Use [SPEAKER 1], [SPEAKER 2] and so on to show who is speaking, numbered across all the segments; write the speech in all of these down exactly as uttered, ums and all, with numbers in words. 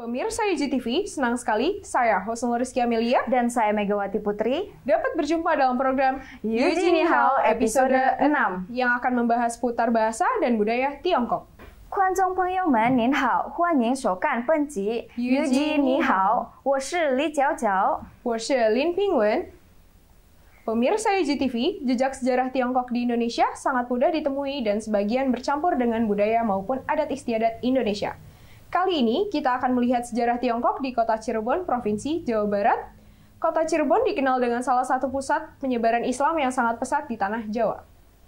[SPEAKER 1] Pemirsa U J T V, senang sekali saya Husnul Rizky Amelia
[SPEAKER 2] dan saya Megawati Putri
[SPEAKER 1] dapat berjumpa dalam program
[SPEAKER 2] U J Ni Hao episode enam
[SPEAKER 1] yang akan membahas putar bahasa dan budaya Tiongkok.
[SPEAKER 2] 观众朋友们您好，欢迎收看本集 U J Ni Hao， 我是李娇娇，
[SPEAKER 1] 我是Lin Pingwen. Pemirsa U J T V, jejak sejarah Tiongkok di Indonesia sangat mudah ditemui dan sebagian bercampur dengan budaya maupun adat istiadat Indonesia. Kali ini kita akan melihat sejarah Tiongkok di kota Cirebon, Provinsi Jawa Barat. Kota Cirebon dikenal dengan salah satu pusat penyebaran Islam yang sangat pesat di tanah Jawa.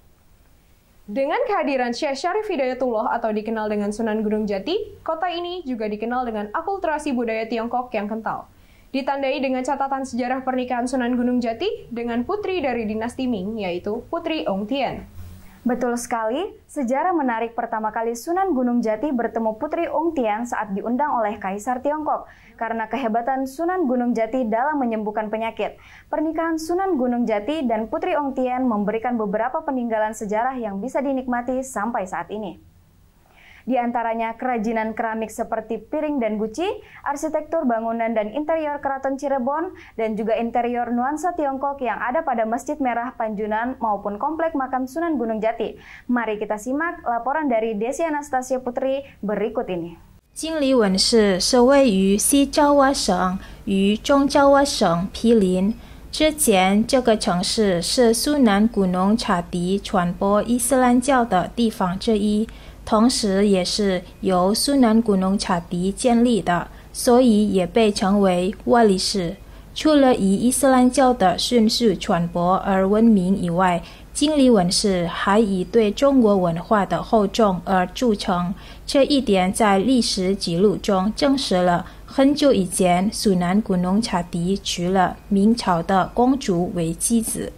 [SPEAKER 1] Dengan kehadiran Syekh Syarif Hidayatullah atau dikenal dengan Sunan Gunung Jati, kota ini juga dikenal dengan akulturasi budaya Tiongkok yang kental. Ditandai dengan catatan sejarah pernikahan Sunan Gunung Jati dengan putri dari dinasti Ming, yaitu Putri Ong Tien.
[SPEAKER 2] Betul sekali, sejarah menarik pertama kali Sunan Gunung Jati bertemu Putri Ong Tien saat diundang oleh Kaisar Tiongkok karena kehebatan Sunan Gunung Jati dalam menyembuhkan penyakit. Pernikahan Sunan Gunung Jati dan Putri Ong Tien memberikan beberapa peninggalan sejarah yang bisa dinikmati sampai saat ini. Di antaranya kerajinan keramik seperti piring dan guci, arsitektur bangunan dan interior Keraton Cirebon, dan juga interior nuansa Tiongkok yang ada pada Masjid Merah Panjunan maupun Komplek Makam Sunan Gunung Jati. Mari kita simak laporan dari Desi Anastasia Putri berikut ini.
[SPEAKER 3] 金梨文市是位于西爪哇省与中爪哇省毗邻。之前，这个城市是苏南古农查迪传播伊斯兰教的地方之一。 同时也是由苏南古农查迪建立的，所以也被称为万历市。除了以伊斯兰教的迅速传播而闻名以外，金梨文市还以对中国文化的厚重而著称。这一点在历史记录中证实了很久以前苏南古农查迪娶了明朝的公主为妻子。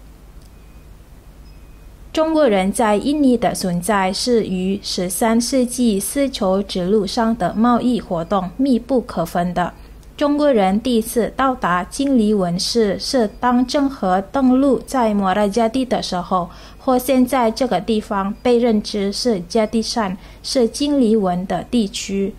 [SPEAKER 3] 中国人在印尼的存在是与十三世纪丝绸之路上的贸易活动密不可分的。中国人第一次到达金梨文市是当郑和登陆在摩拉加地的时候，或现在这个地方被认知是加地山，是金梨文的地区。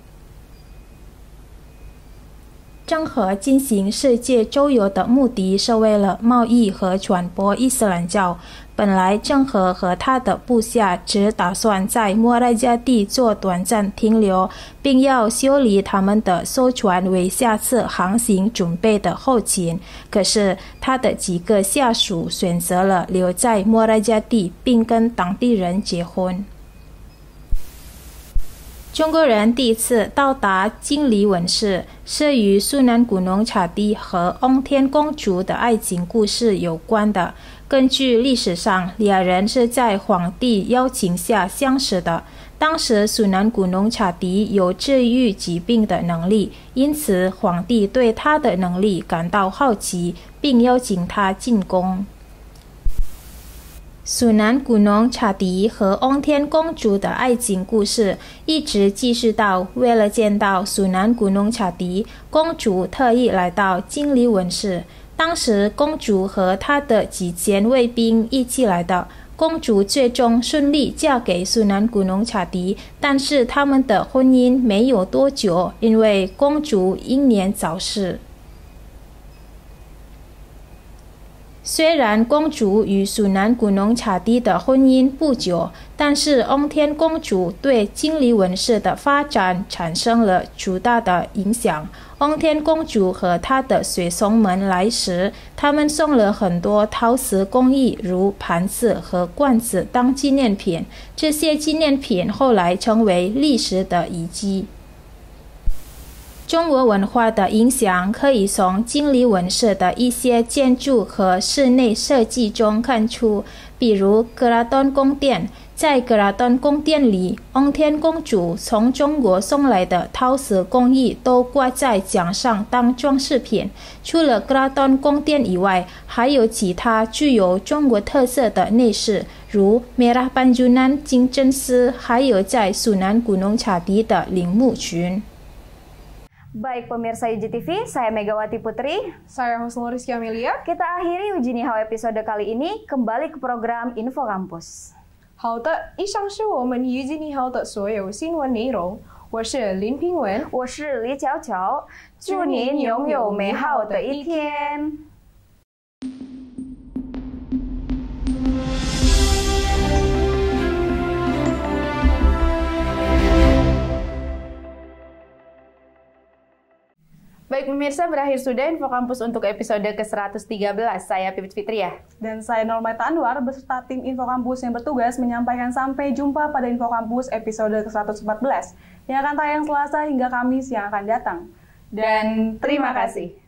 [SPEAKER 3] 郑和进行世界周游的目的是为了贸易和传播伊斯兰教。本来郑和和他的部下只打算在莫拉加地做短暂停留，并要修理他们的艘船为下次航行准备的后勤。可是他的几个下属选择了留在莫拉加地，并跟当地人结婚。 中国人第一次到达金梨文市，是与苏南古农查迪和翁天公主的爱情故事有关的。根据历史上，两人是在皇帝邀请下相识的。当时苏南古农查迪有治愈疾病的能力，因此皇帝对他的能力感到好奇，并邀请他进宫。 苏南古农查迪和翁天公主的爱情故事一直继续到为了见到苏南古农查迪，公主特意来到金梨文市。当时公主和她的几千卫兵一起来的。公主最终顺利嫁给苏南古农查迪，但是他们的婚姻没有多久，因为公主英年早逝。 虽然公主与苏南古农查迪的婚姻不久，但是翁天公主对金梨文市的发展产生了巨大的影响。翁天公主和她的随从们来时，他们送了很多陶瓷工艺，如盘子和罐子当纪念品。这些纪念品后来成为历史的遗迹。 中国文化的影响可以从金梨文市的一些建筑和室内设计中看出，比如格拉顿宫殿。在格拉顿宫殿里，翁天公主从中国送来的陶瓷工艺都挂在墙上当装饰品。除了格拉顿宫殿以外，还有其他具有中国特色的内饰，如 Merah Panjunan 金针丝，还有在苏南古农查迪的陵墓群。
[SPEAKER 2] Baik pemirsa U J T V, saya Megawati Putri,
[SPEAKER 1] saya Husnul Rizky Amelia.
[SPEAKER 2] Kita akhiri U J Ni Hao episode kali ini, kembali ke program Info Kampus.
[SPEAKER 1] 好的，以上是我们U J Ni Hao的所有新闻内容。 我是林平文，
[SPEAKER 2] 我是李巧巧，祝您拥有美好的一天。
[SPEAKER 4] Baik pemirsa, berakhir sudah Info Kampus untuk episode ke seratus tiga belas. Saya Pipit Fitriah.
[SPEAKER 5] Dan saya Nurmaita Anwar beserta tim Info Kampus yang bertugas menyampaikan sampai jumpa pada Info Kampus episode ke seratus empat belas yang akan tayang Selasa hingga Kamis yang akan datang.
[SPEAKER 4] Dan terima kasih.